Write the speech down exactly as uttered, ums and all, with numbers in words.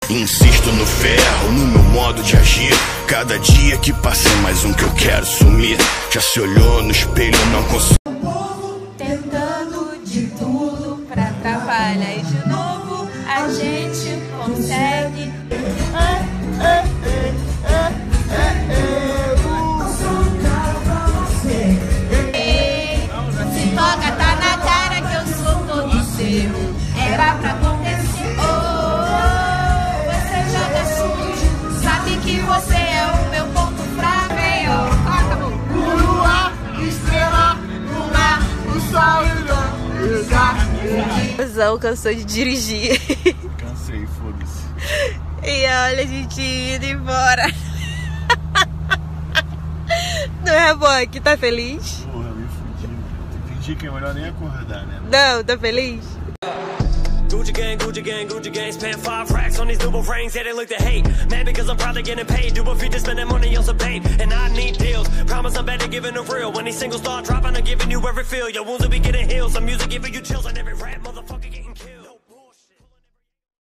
Insisto no ferro, no meu modo de agir. Cada dia que passa é mais um que eu quero sumir. Já se olhou no espelho, não consigo. O povo tentando de tudo pra atrapalhar. E de novo a gente consegue. Se toca, tá na cara que eu sou todo seu. Era pra acontecer. Que você é o meu ponto fraco, hein, ó. Toca, amor. Lua, estrela, luna, o sol e o Zão cansou de dirigir. Cansei, foda-se. E olha a gente indo embora. Não é, Bock? Tá feliz? Porra, me fudi. Fingir que é melhor nem acordar, né? Não, tá feliz? Gucci gang, Gucci gang, Gucci gang, spend five racks on these double rings, yeah, they look to hate. Mad because I'm probably getting paid, do a feat to spend that money on some bait. And I need deals, promise I'm better giving a real. When these singles start dropping, I'm giving you every feel. Your wounds will be getting healed, some music giving you chills on every